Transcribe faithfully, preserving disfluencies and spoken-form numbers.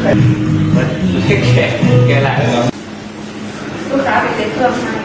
มันแกแกแหละลูกค้าไปเซ็ตเครื่องให้